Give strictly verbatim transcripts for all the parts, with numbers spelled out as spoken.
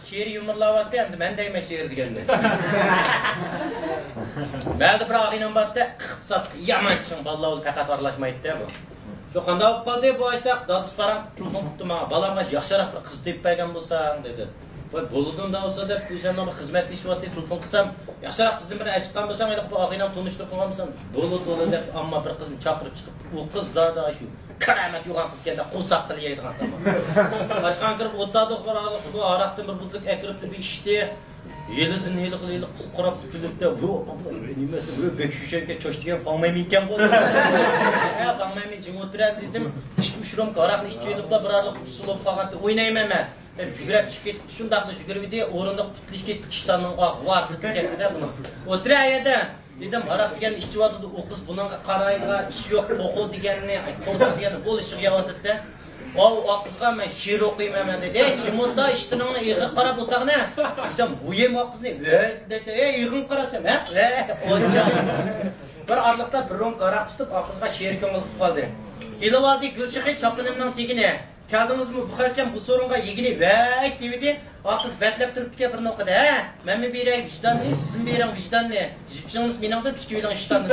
şiiri yumurlavattı endi men deyme şiir degende. Bäldi bir agynam batdy, iqtisat yaman çyň balla ol fakat aralashmaydy bu. Şu qanda op qaldy bu aýtaq, dadys baram telefon qupdy maňa. Balamga ýaxşyrak bir qız tepip bergen bolsaň dedi. Voy boludun da olsa dep özüň näme hyzmat işwatdy telefon qysam, ýaxşyrak qyzdyn bir açyqan bolsaň, ýa bu agynam tanışdyryp qoýgamsan, bolud bolud dep amma bir qyzyny çakyryp çykyp, o qız zada şu karamat ýogan qyz kende qulsaq dil ýaýdygan tamam. Başkan kirip otdadyk bir araq, bu araqdan bir butluk ekiripdi bir içdi. Yelidin heli qılaylı qız qurap tülüpde bu nimesi bu bek şüşenke çoşdigen fangmayminken boldu. Ya fangmaymin jing oturar dedim. İşte uşurum qaraqni içip elipla bir araq usulub faqat oynayman men. Dep jügrep çık ketdi, şundaqly jügribidi, orundyk tutliş ketdi, kiştanyň var ketdi de bunu. Oturar ýerde dedim araq degen içip atdy, o qız bununğa qarayga iş yok, qoqu degenni, qoqu degenni bol işig ýawatydy da. O o qızga men şiir okuyman dedi. Ey çimotda iştiniňe ýygy qarap otagna. Desem buyem o qyzy ne? Dedi. Ey ýygyn qarasam, ha? Onca. Bir arlykda bir ron qaraq tutup o qızga şiir köňüp qaldy. Gelip aldy Gülşehe çapynymnyň tegine. Kaldыңызmy bu xalçam bu sorunga ýigini vək diýdi. O qız betlep turupdy bir nokada. Ha? Men mi berek vicdanny, siz mi berek vicdanny? Jipşiňiz meniňde tikip bilen işdanny.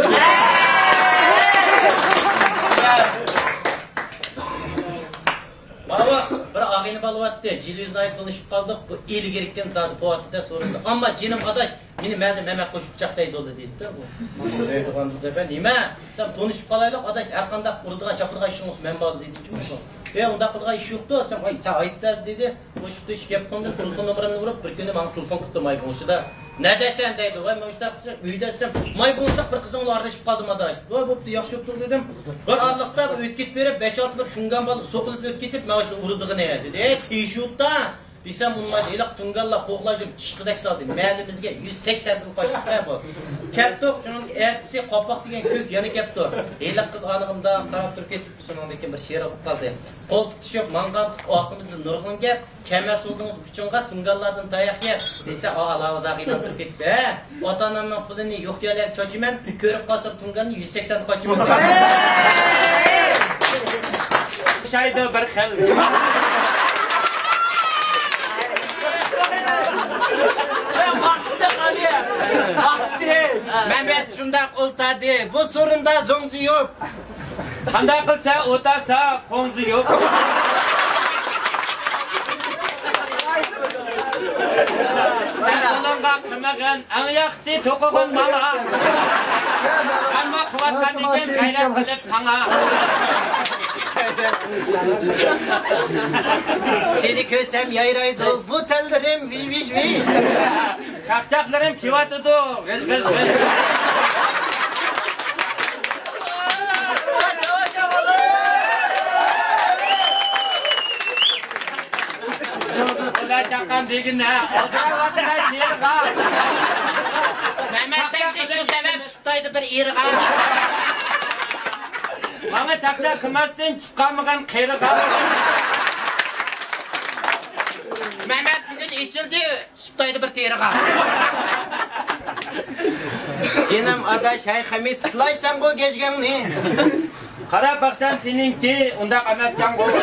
Baba, bir ağayını balıvatdı, Ciliyüzün ayı tanışıp kaldık, bu eli gerikten zaten bu vakitte soruldu. Ama canım adaş, beni mende Mehmet koşup çaktaydı oldu deydi de bu. Deydi kandı ben, nime? Sen tanışıp kalaylık adaş, erkanda kurduğun çapırga işin olsun, ben bağlı deydi çünkü. Ve onda kılga iş yoktu, sen ay ta ayıp der dedi, koşup da iş yaptım da telefon numaramını vurup, bir günde bana telefon kuttu may konuşuda. Ne desen deydi, vay ben işte yapsın, üyde desem, may konuşsak bir kızın ardışıp kaldım adaş. Vay bu yaxşı yoktur dedim. Bir arlıkta ötkit verip, beş altı bir tungan balık sokulup ötkitip, ben işte uruduğu ne dedi. E, tişutda. Desem bunlar ilak tungalla poğlacım çıkıdak saldı. Mahallimizge yüz seksen yıl kaçtık ne bu. Keptok, şunun ertesi kapak degen kök yanı keptok. İlak kız anığımda qarap turup ketip şunun bir şiir okup kaldı. Kol tutuş yok, mangan tutup, o aklımızda nurgun gep. Kemes oldunuz uçunga tungallardan dayak yer. Dese ağalağız ağıyla turup ketip. He, otanamdan pulunu yok yerler çocuğumen, körüp kalsam tunganı yüz seksen yıl kaçımen. Şayda bir xil. Mehmet şundak oltadı, bu sorunda zonzu yok. Qanday qilsa o'tasa qo'nzi yo'q. Sen qo'lingga qilmagan, eng yaxshisi to'qigan mala. Hamma quvvatdan ekan g'ayrat qilib sana. Seni kösem yayraydı, bu tellerim viş viş viş. Çaqchaqlarim kevatıdı, g'iz g'iz g'iz. Ular chaqan degin ha, oldiravatma sherga. Mehmet'ten de şu sebep tutaydı bir irga. Bana çaqchaq qilmasdan chiqqanmagan qiyriga. Mehmet bugün içildi, tutaydı bir teriga. Canım adaş hay Hamid sılaysan go gezgenni. Qarab baqsam seninki undaq emaskan go.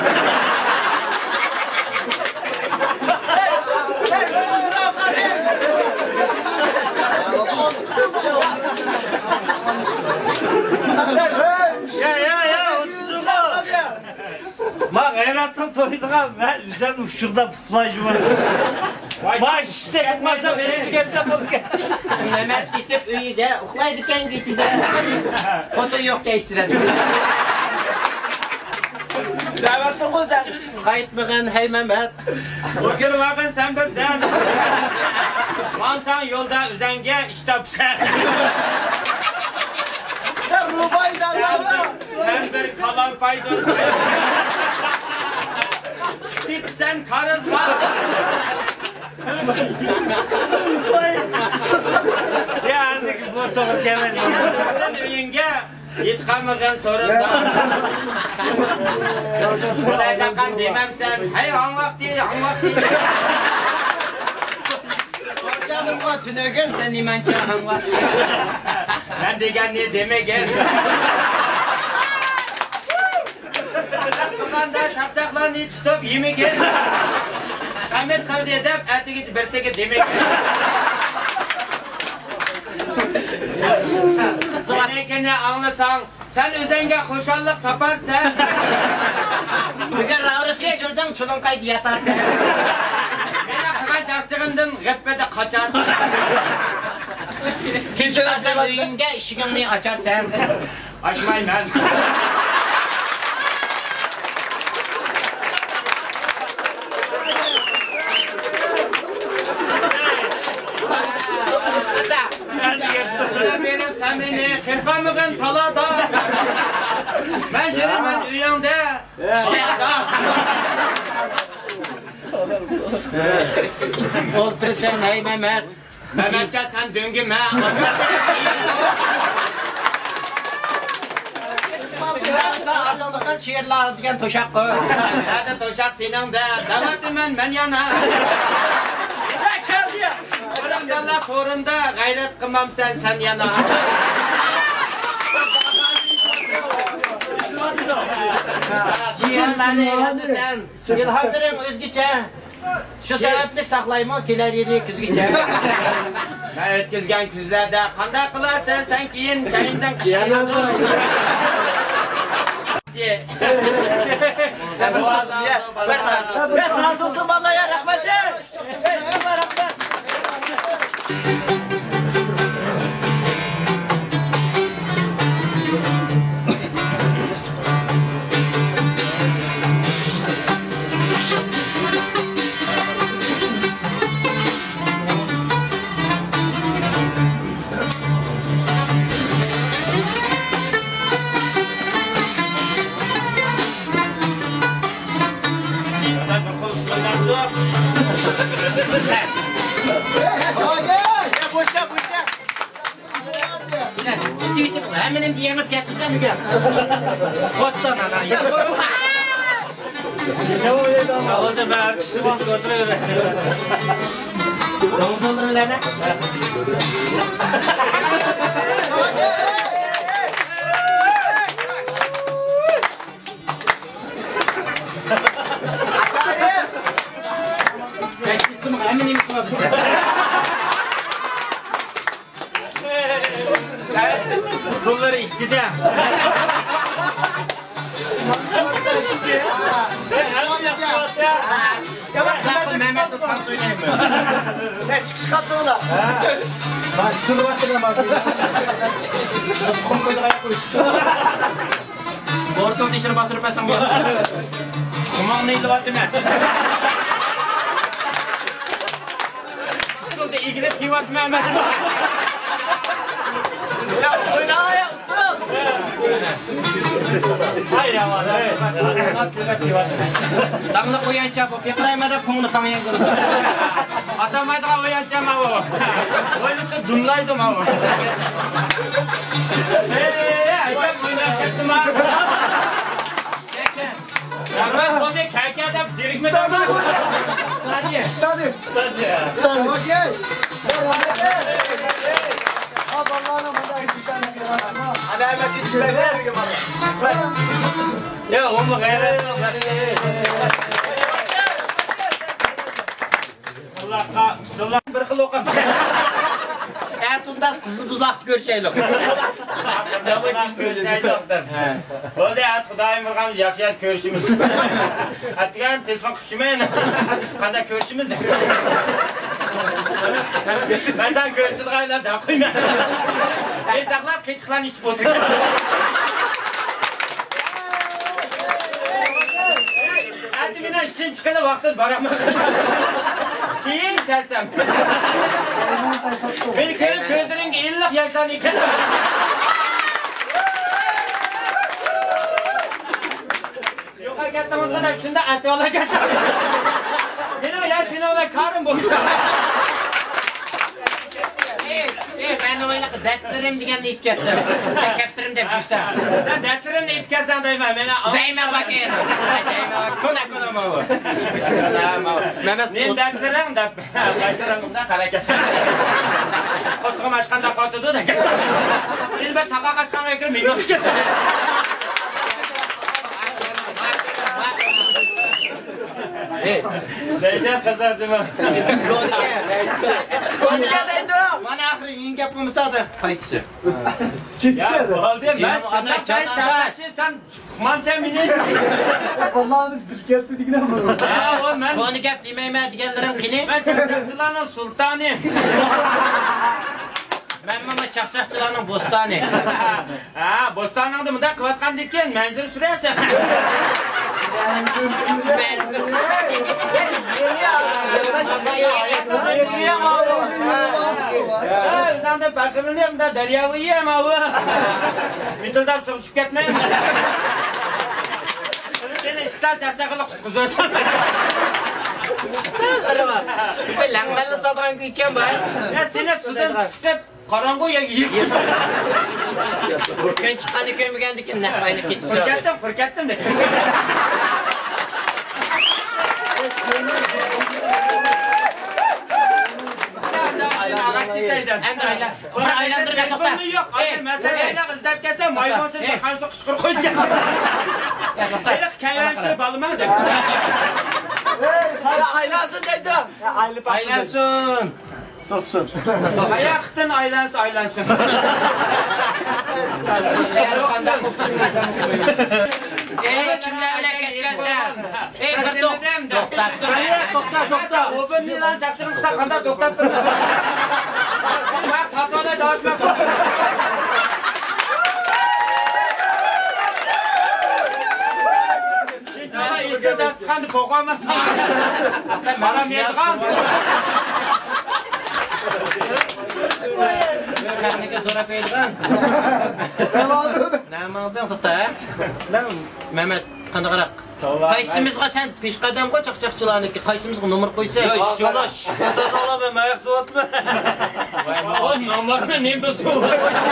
Ya ya ya osuzuga. Ma gayratdan toyduğam ben sen uşuqda puflaycıma. Baş işte etmezse vereydi gelse bolken. Mehmet gitip uyuda uxlaydıken geçide. Foto yok geçtiredi. Davatlı qo'zdan. Qaytmagan hey Mehmet. Bugün vaqin sen bilsan. Mansan yo'lda uzanga ishtopsan. Sen bir kalan paydolsun. Git sen karızma. Yani bu doğru gelmedi. Sen uyunga yetqamagan sorunda. Bular taqan demem sen. Hey han vaqti, han vaqti. Boşadımga tünögen sen nimancha han vaqti. Ben degan ne demegen. Qilganda chaqchaqlarni tutib yemagan. Hamid qildi deb, atigi birsiga demak. Qizg'anekini anglasang, sen o'zingga xushallik toparsan. Agar ravrisiga childing, chulunqayda yatarsan. Mena qilgan yaxshig'imdan g'appada qocharsan. Kimchilarsan uyingga eshigingni ocharsan. Ochmayman. Benim sen beni kırpamıgın talada. Ben yerimen uyanda. Otursan ey Mehmet. Mehmet'e sen döngüme. Ardından şiirler diyen toşak koy. Hadi toşak senin de. Demedim ben ben yana. Oramdallah torunda gayret kılmam sen sen yana. Şiirlerini yazdı sen. İlhamların özgüçe. Şu sebeplik saklayma kiler yeri küzgüçe. Ben ötküzgen küzlerde kanda kılarsan sen kiyin çayından kışkıya. Ben sağ olsun vallahi ya rahmetli. Eşkıma rahmet. Hemenim diyemek getirsen mi gel? Kottan ana. Ne oluyor lan? Orada ben arkadaşı bak oturuyor. Domuz olur lan. Kaçmışsın hemenim sıra bizde. Bunları iktidar. Kapı Mehmet tutmaz söyleyeyim mi? Ne çıkış kattı o da? Bak şunu bakın bak. Komkoyda ayak koy. Ortalığı dışarı basırıp basam var. Kuman neydi var değil mi? Şurada ilgili pivat Mehmet'im var. Ya söyle ya usul. Hayır ama evet. Damla koyanca bu pikraymadı konu tanıyan konu. Atamaydı koyanca mı o? Öyleyse dumlaydı mı o? Eee ayıp oynar kettim ha. Ben bu ne kayıkada birikmedi mi? Hadi. Hadi. Hadi. Okey. Abi Allah'ına bana iki tane yaratma. Hadi hemen gitsinler mi bana? Ya oğlum gayret yok. Allah ka, Allah Bir kıl okap. Ya tundas kızıl tuzak görüşelim. Oldu ya Xudoyim urgan yaxshi ko'rishimiz. Atgan telefon qilishmayman. Qanday ko'rishimiz? Mendan ko'rishidgaylar da qo'yman. Ezaqlab qetiqlan ichib o'tirgan. Endi meni ishim chiqadi vaqtida boraman. Keyin kelsam. Meni ko'rib ko'zlaringga ellik yoshdan ekan. Kaçtım o kadar şunda atı ola kaçtım. Benim öyle seni ola karım boşta. Ey ben öyle defterim diyen de itkesem. Tekeptirim de pişsem. Ben defterim de itkesem deyim bana. Deyme bakayım. Deyme bak. Kona kona mı bu? Mehmet benim defterim de başlarım da kara kesem. Koskım açkanda kotudu da kesem. Şimdi ben tabak açkana ekirmeyim. Neyden kızardım ha? Konika deydi o. Bana ahri yenge pımsadı. Kayıtçı. Gitsene. Oldu ben Canım, şundan ana, çay canım, taraşı sen çıkman sen beni. Vallahi biz bir kere dedik ne bu? Ya o ben Konika demeyme digenlerim kini. ben çakçakçılarının sultanı. Ben mama çakçakçılarının bostanı. Ha bostanında mı da kıvatkan dikken menzil sürersen. Benzin. Ya sen de bakırını yem de deryavı yiyem avı. Mitıldan çok çık etmeyin. Seni işler çakçaklık kuzursun. Ben langalı saldıran güyken var. Ya seni sudan sıkıp karangoya yiyip. Burken çıkanı kömügendik ne kayını geçmiş. Fırkettim fırkettim de. Hem de aylar. Bana aylandır ben nokta. Yok, hayır meseleyle ızdap kese maymun sesi kansı kışkır koyacak. Böyle kayarsı balıma da. Aylansın dedim. Aylı baksın. Aylansın. Tutsun. Ayaktın aylansın aylansın. Eğer o anda Ey kimle öyle ketkensen. Ey bir dok. Doktor. Doktor doktor. O ben niye lan çaksırın kısa kanda doktor. Bak patona dağıtma. Bana iyisi ders kandı kokamazsın. Bana meydan. Karnıga sonra peyilgan. Ne oldu? Ne aldın kıta? Mehmet kandıqarak. Qaysimizga sen peshqadam qo'y chaqchaqchilarniki, qaysimizga nomer qo'ysa. Ya istiyorlar şuradan alamam ayak tuvatma. O numarını ne bilsin?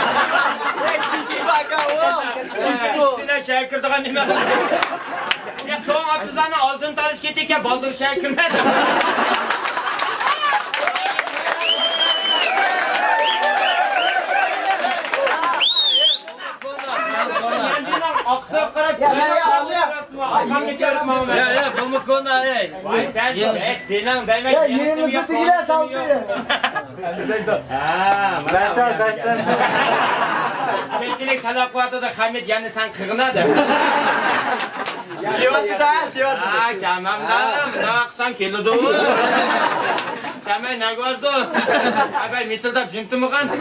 İkisine şey kırdığa nime? Ya çoğun hafızanı altın tarış getirken baldır şey kırmadı. Aksa kara Ya, ya, ya, ya. Akam ne görüp Muhammed? Ya ya bu mu konu ay? Vay sen et Sinan demek Ya yenisini yeğenimizi yok, değil konusunu saldı. yok. Haa, Baştan baştan. Mekke'nin kalakvatı da Hamid yani sen kırgına da. Sivatı da sivatı. Haa tamam da da aksan kilo doğu. Sen ben ne gördün? Abi mitilde cimti mi kan?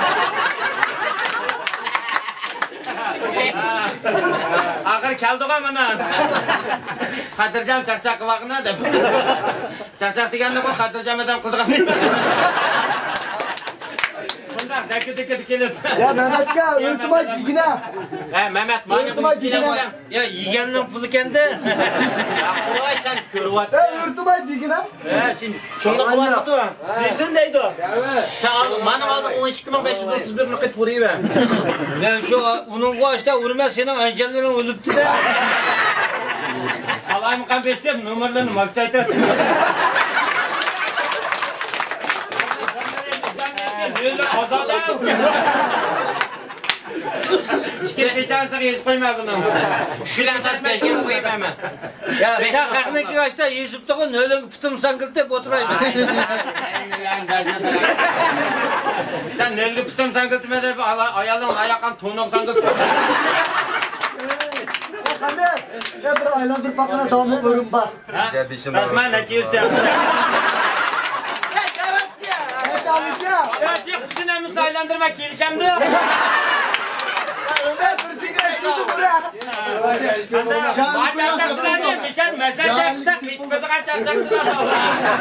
Ağır keldi o bana. Kadircam çakçak kıvakına da. Çakçak digenini koy kadircam adam kıldırgan. Bunlar deki deki dikilip. Ya Mehmet'ka örtüma gigine. He Mehmet mani bu istiyle Örtüma boyan. Ya yigenin pulu kendi. Ya Kuray sen körvat. Ya örtüma gigine. He sen şunda kuvat mı? Jason neydi o? Sen al, bana aldın on iki bin beş yüz otuz bir nakit vuruyu ver. Ya şu onun başta urma senin angellerin ölüptü de. Alayım kan beşler numaralarını maksayta. Böyle azalar. İşte geçen sene yazıp koyma bunu. Şulan saç belgeni koyup hemen. Ya sen hakkındaki kaçta yüzüp de ne öyle fıtım sankırtıp oturayım. Sen nelli pıtım sankıltıma da ayalın ayakan toğunuk sankıltıma. Hadi. Ya bir aylandır bakına damla örüm var. Basma ne diyorsun? Ne alışa? Ya diye kızın emnisini aylandırmak gelişemdi. Ömer bir sigara şurada buraya. Bak çakçakçılar diye bir şey mesaj çakçak hiçbir zaman çakçakçılar da var.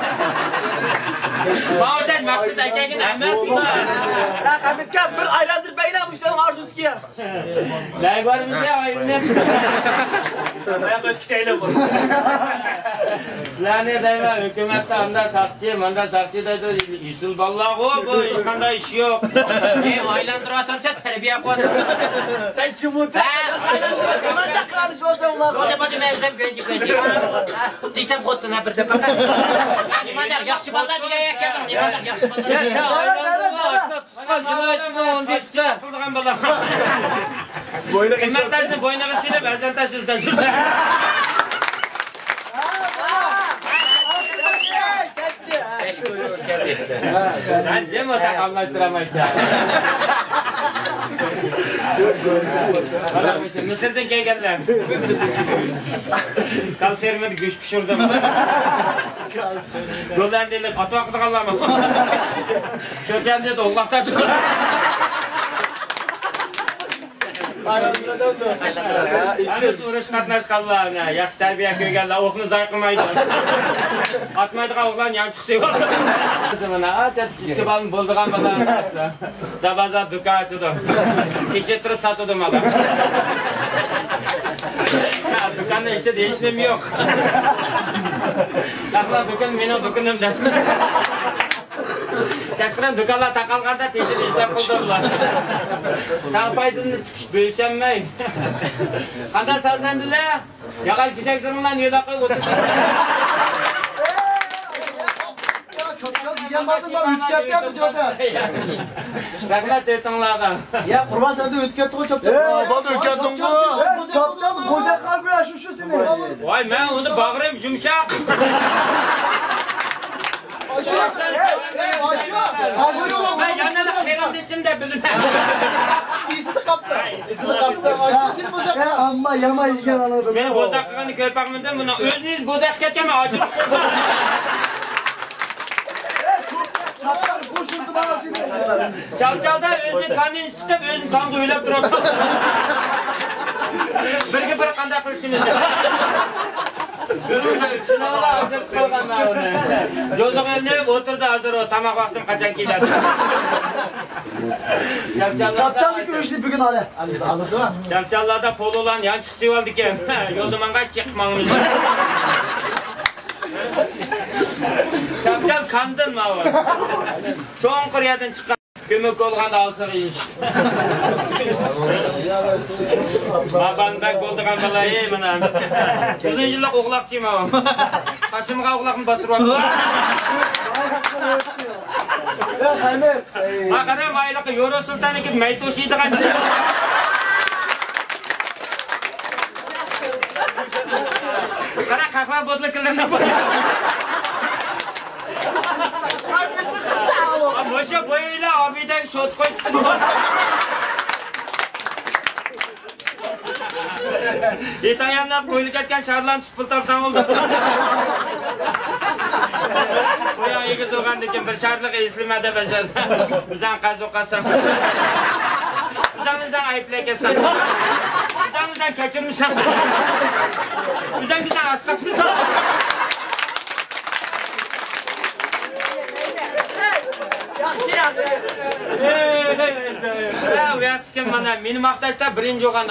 Bazen maksız erkeğin emniyet mi? Ya Hamit'ka bir aylandır beynamışsan arzusu ki ya. Ne var bize ayırın. Ayak ötkiteyle bu. Lanet eyvah hükümette anda sakçı, manda sakçı da isil vallahi o bu işkanda iş yok. E aylandır atarsa terbiye koy. Sen çubuk. Ben de karış olacağım ulan. Hadi hadi mevzem göncük göncük. Diysem koduna bir de bakar. Nimadak yaxşı ballar diye yakaladım. Nimadak yaxşı ballar. Ya sen aylandırma ağaçta tutkan cinayetçine onu bir tutar. Kıldıgan balam. Kıymet dersin boyuna kısıyla belden taşısın. iş koyuyor kendisi. Ben Cem o takallaştıramayız ya. Mısır'dan gelgenler. Kal termedi güç pişirdim. Yoldan değil katı vakti kalmam. Çöken dedi oğlaktan çıkıyor. Anız uğraş katnaş kallarına. Yaxşı terbiye köygenler okunu zayıkılmaydı. Atmaydığa oğlan yan çıkışı var. Kızımına at et işte balın bolduğan bazen. Dabaza dükkan açıdım. Keçettirip satıyordum adam. Dükkanda içe değişim yok. Takla dükkan benim dükkanım da. Kaçkıdan dükkanla takalganda teşhir işlem kıldırdılar. Kalpaydın çıkış bölüşenmeyin. Kandan sazlandılar. Yağal güzel durumdan yedakı oturdu. Gelmadın bak ütkep geldi diyordu. Takla tetanlardan. Ya kurban sen de ütkep tuğu çöp çöp. Baba ütkeptin bu. Çöp çöp boza kalbi yaşu şu seni. Vay ben onu bağırayım yumuşak. Aşağı. Aşağı. Ben yanına da kerendesim de bilin. İyisini kaptı. İyisini kaptı. Aşağı seni boza. Ya amma yama ilgen anladım. Ben bozak kıkanı körpakmından buna özünüz bozak keteme acı. Çaplar koşuldu bana seni. Çavçalda özünü kanını sıkıp özünü kan kuyulap durup. Birgi bir kanda kılışınız. Sınavla hazır kılgan ben onu. Yolun eline oturdu hazır o. Tamak vaktim kaçan gider. Çapçalı görüşlü bugün hale. Anladın mı? Çavçallarda polo olan yan çıkışı oldu ki. Yolduman kaç çıkmamız. Çavçal kandın mı o? Çoğun kuryadan çıkan. Kömük olğanda alsaq iş. Baban bak oldugan balayı mına. Uzun yıllık oğlakçıyım ağam. Kaşımıға oğlakını basırıp atım. Ya Haymet. Maqaram aylıqı Euro Sultan ekip maytoşiydi qancha. Qara qahva botlaklarini qo'y. Moşa boyuyla abiden şot koy çıkıyor. Et ayağımdan koyuluk etken şarlan çıpıltarsan oldu. Koya egiz oğan deken bir şarlık eslimede becer. Bizden kaz okasın. Bizden bizden ayıplaykesin. Bizden bizden keçirmişsin. Bizden bizden aslatmışsın. Ya uyatken bana benim maqtashda birinci oğan.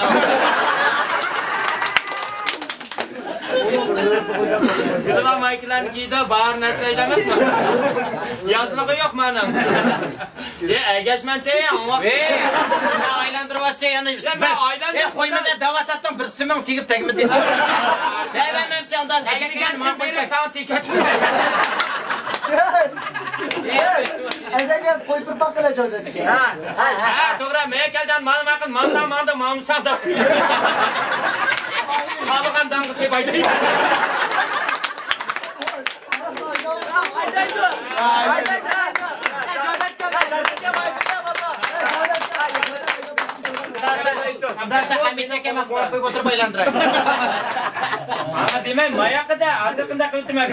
Gıdıma mayklarını giydi, bağır nesleyle emas mı? Yazılığı yok manam. E, egeşmense ya, anlaq. Eee, sen aylandırıp atsa yanı. Ben aylandırıp... E, koymada davat attın, bir simon tegip tegimi desin. Sevememse ondan eşekten Sen beri sana tiket. Eşek koy bir bakıla çözecek. Ha, ha, doğru. Mekelden manım akın, mansan mandı, mamsan da. Kalıgan dangı sebaydı. Dasa Hamit'e kemek koy oturup aylandırayım. Ama demem, mayakı da azıkında kıltım.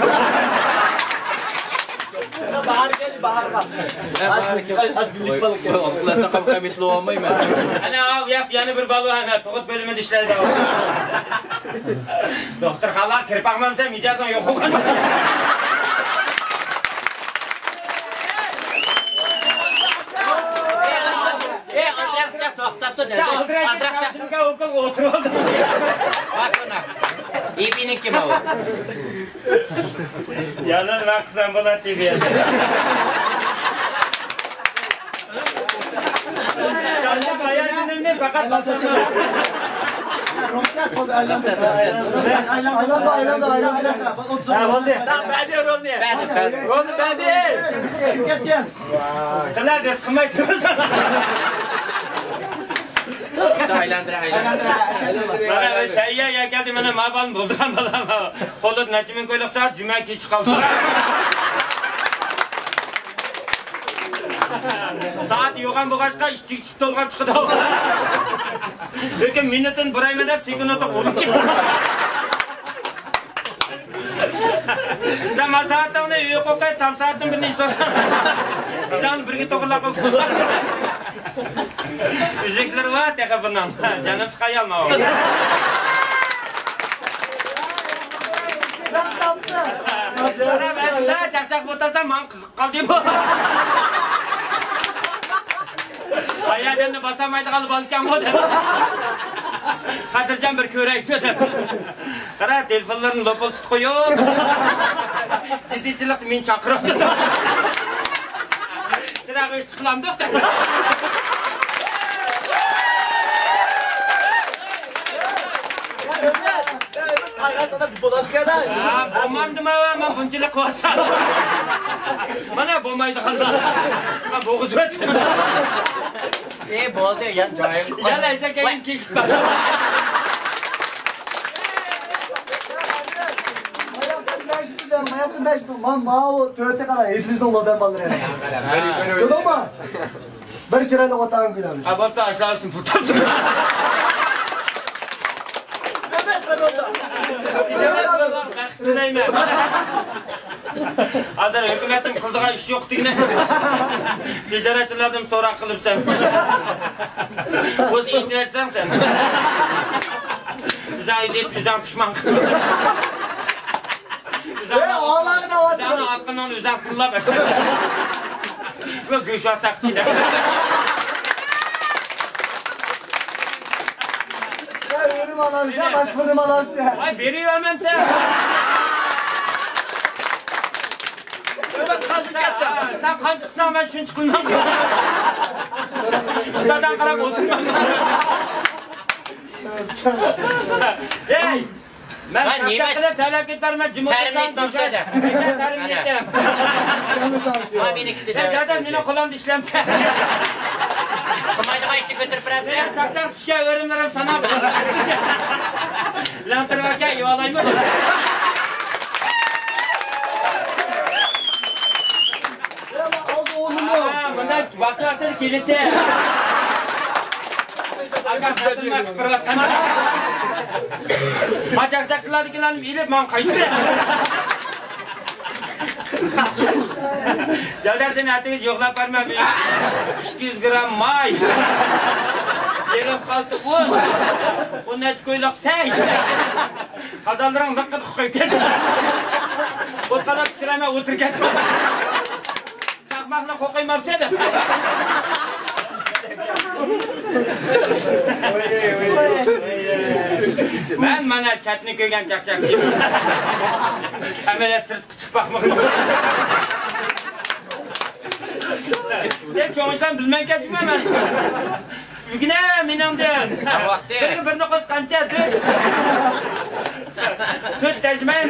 Bahar gel, bahar bak. Az birlik balık ya. Okulasa kapı kamitli olmayayım ben. Ana av yap yanı bir balığı ana tuğut bölümü dişlerdi o. Doktor hala kirpakmam sen miyacağız yok o kadar. E, azrakça tohtaptı dedi. Ya adres Azrakça. karşımda okul oturuldu. Bak buna. İyi binin kim o? Yalnız bak sen buna T V'ye. Yanlış bayağı ne fakat basana. Romsiyat oldu aylandı. Aylandı, aylandı, aylandı. Bak otur. Tamam ben de rol ne? Ben de ben. Rol ben de. Şirket gel. Kılar des kımay diyorsan. Aylandır aylandır. Bana ben şeyya ya geldi bana maban bulduran bana. Kolud Nacimin koyluk saat cüme ki çıkaldı. Saat yo'g'an bo'lg'achqa ishchi tushib to'lg'ab chiqdi. Lekin minutini bir ayma deb sekundni urib ketdi. Sen masaatda uni yo'q o'qay, tam soatdan bir necha so'rasam. Bizdan birga to'g'rilab qo'yib. Üzükler var ya bundan. Canım çıkayalma o. Ben daha çakçak botasam man kızık kaldı bu. Ayadan da basamaydı kalıp alacağım o da. Katırcan bir körek söyle. Kara telefonların lopul tut koyuyor. Ciddicilik min çakırıyor. Sıra üç tıklamdı. Ayran sana bolat kadar. Ya bommandım ama bunçile kovasam. Bana bombaydı kaldı. Ben boğuz öttüm. E boğazı yan cahil. Yala işte gelin ki. Hayatım ben şimdi man mao töte kara evlizde ola ben balır yani. Yok ama bir çırayla otağım gülemiş. Abartı aşağısın fırtarsın. Adar hükümetin kızığa iş yok diyene. Ticaretçilerden sonra kılıp sen. Kız intiyetsen sen. Bizden idiyet, bizden pişman. Ağlarını da var. Dağını hakkından üzden kılla versin. Ve gülşah saksıyla. Ya ölüm alamış ya başvurum alamış ya. Ay veriyor hemen sen. Ben kazık ettim. Sen kancıksan ben şunu çıkılmam. Ustadan karak oturmam. Hey! Ben kaptakıda talep etmem, ben cumhurbaşkanı Terim etmemse de. Ben terim etmem. Ama beni gitti Ben de. zaten yine kulağımda işlemse. Kumaydı işte götürüp bıraksa. Ben kaptan şike öğrenmem sana. Lantır varken yuvalayım mı? Aldı oğlumu. Bundan vakti vakti kilise. Agar kadınlar kıpırlatkan. Macakçakçılar dikilen ilip man kaydı. Devletin etiniz yoklap vermem. iki yüz gram may. Yerim kaldı un. Un et koyulak sey. Kadalların zıkkı tıkkı geldi. Otkalar pişireme otur geldi. Çakmakla kokayım hapsede. Ben bana çatını köygen çakçakçıyım. Emele sırt küçük bakmak. Ne çoğunçtan bilmen geçme hemen. Ügüne minamdın. Bir bir nokos kanca tüt. Tüt tecmeyin.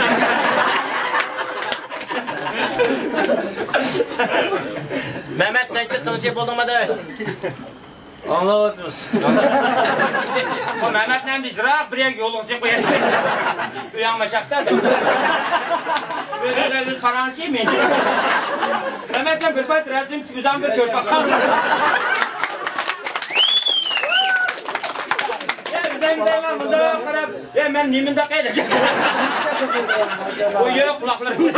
Mehmet sen çıktın şey bulunmadı. Anlamadınız. O Mehmet neymiş? Rahat buraya yolun koyar. Uyanmayacaklar da. Böyle bir paran şey mi? Mehmet'le bir bayt resim çıkacağım bir gör bakalım. Ya bizden gidelim bunda karab. Ya ben niminde kaydı. O yok kulaklarımız.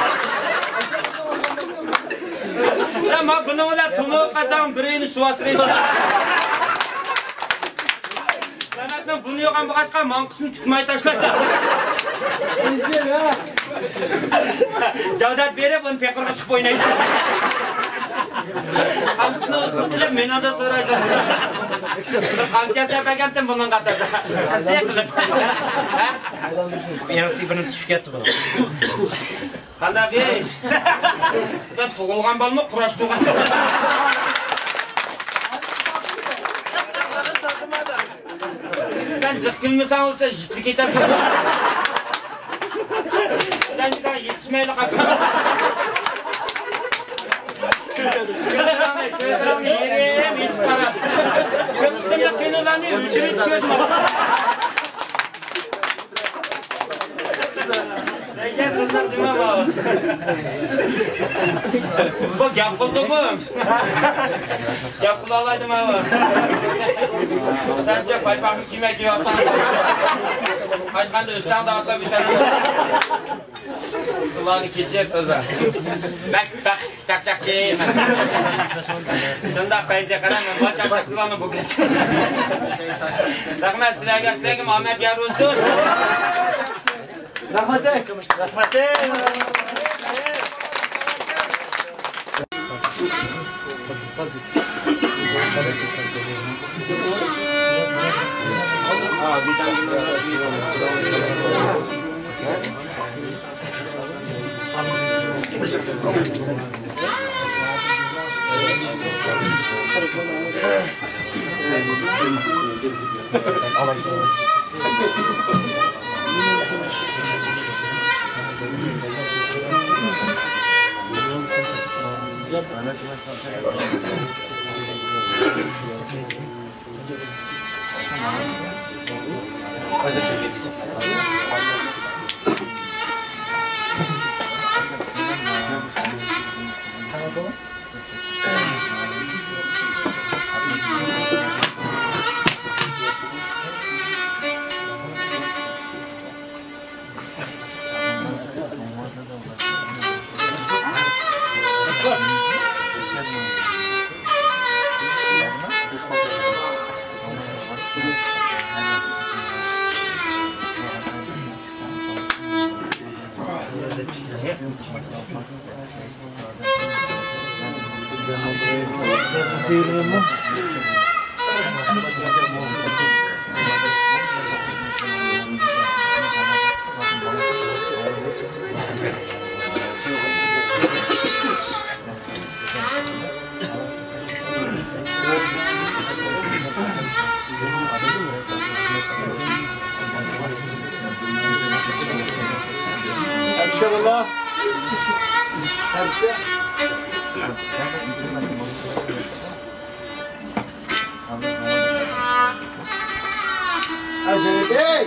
Ama bunu da tumu kazan birini suasırıydı. Mehmet'le bunu yokan bu kaçka mankısını tutmayı taşladı. Neyse ya. Cavdat verip onu pek kırgışıp oynaydı. Kamçısını unuttular, beni de soraydı. Kamçıya sepekendim bunun katırdı. Nasıl yakılıp? Yansı bunu düşük etti bunu. Kanda bey. Sen tuğulgan bal mı, kuraş tuğulgan? Sen zıkkınmısan olsa jitlik edersin. Sen bir daha yetişmeyle kalsın. Köydrami, köydrami yerim hiç para. Kömüşlerle köynolanıyor, üçünü gördüm. Gel kızlar. var değil mi bu? Bu gap buldu bu. Gap bulalaydım abi. Sence paypaklı kime giyiyorsan? Kaçkan da üstten dağıtla biter. Kulağını geçecek o zaman. Bak bak tak tak şey. Şunda peyze karanım. Bacak da kulağını bu geç. Rahmet silahı silahım Ahmet Yaruz'dur. Rahmete. Rahmete. Aa, bir tane Estağfurullah. Hazreti Ey!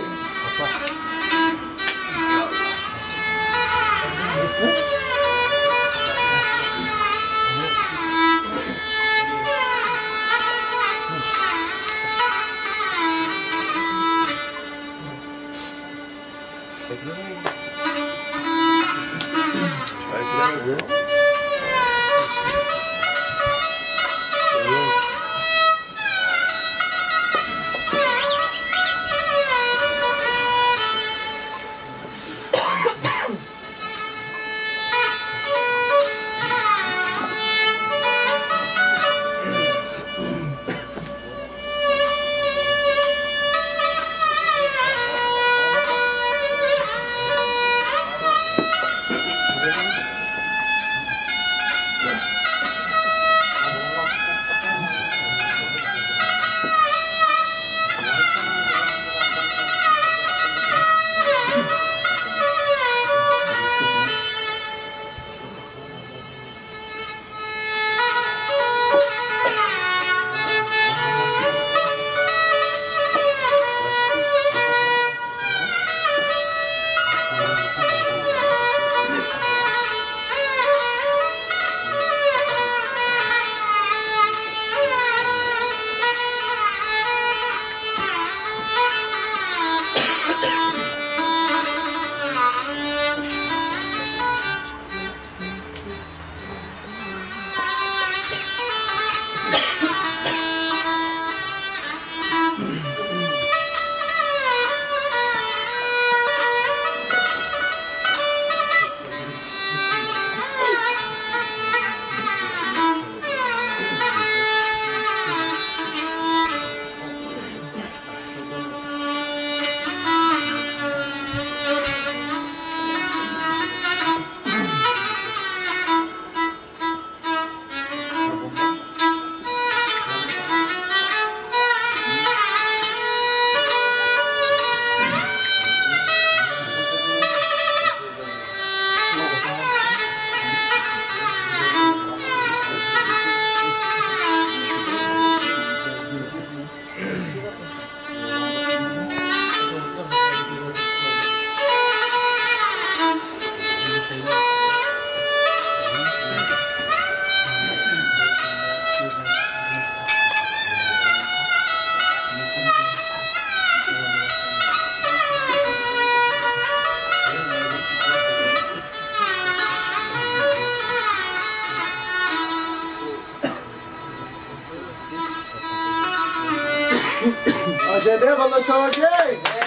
Acele bana çağır gel.